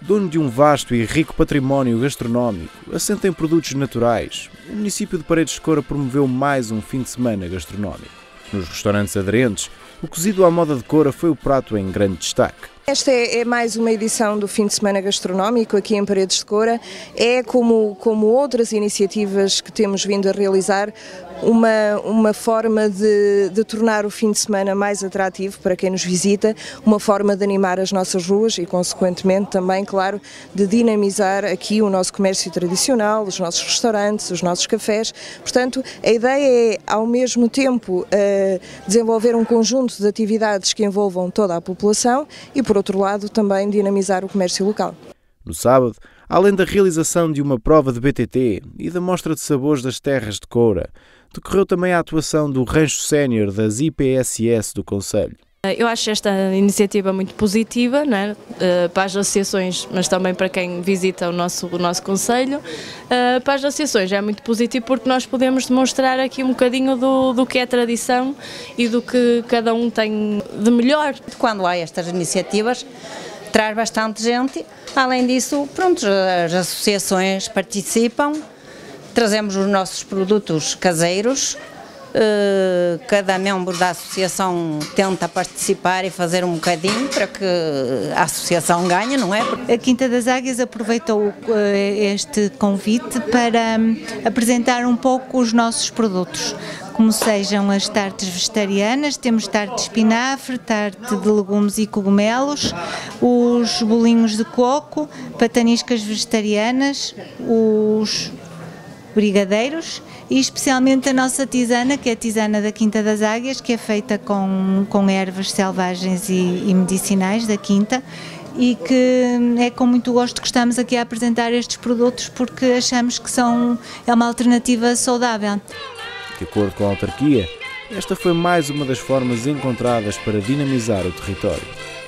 Dono de um vasto e rico património gastronómico, assente em produtos naturais, o município de Paredes de Coura promoveu mais um fim de semana gastronómico. Nos restaurantes aderentes, o cozido à moda de Coura foi o prato em grande destaque. Esta é mais uma edição do fim de semana gastronómico aqui em Paredes de Coura. É como outras iniciativas que temos vindo a realizar, uma forma de tornar o fim de semana mais atrativo para quem nos visita, uma forma de animar as nossas ruas e, consequentemente, também, claro, de dinamizar aqui o nosso comércio tradicional, os nossos restaurantes, os nossos cafés. Portanto, a ideia é, ao mesmo tempo, desenvolver um conjunto de atividades que envolvam toda a população e, por outro lado, também dinamizar o comércio local. No sábado, além da realização de uma prova de BTT e da mostra de sabores das terras de Coura, decorreu também a atuação do Rancho Sénior das IPSS do concelho. Eu acho esta iniciativa muito positiva, não é? Para as associações, mas também para quem visita o nosso concelho. Para as associações é muito positivo porque nós podemos demonstrar aqui um bocadinho do que é tradição e do que cada um tem de melhor. Quando há estas iniciativas, traz bastante gente. Além disso, pronto, as associações participam, trazemos os nossos produtos caseiros. Cada membro da associação tenta participar e fazer um bocadinho para que a associação ganhe, não é? A Quinta das Águias aproveitou este convite para apresentar um pouco os nossos produtos, como sejam as tartes vegetarianas, temos tarte de espinafre, tarte de legumes e cogumelos, os bolinhos de coco, pataniscas vegetarianas, os brigadeiros e especialmente a nossa tisana, que é a tisana da Quinta das Águias, que é feita com ervas selvagens e medicinais da Quinta, e que é com muito gosto que estamos aqui a apresentar estes produtos porque achamos que é uma alternativa saudável. De acordo com a autarquia, esta foi mais uma das formas encontradas para dinamizar o território.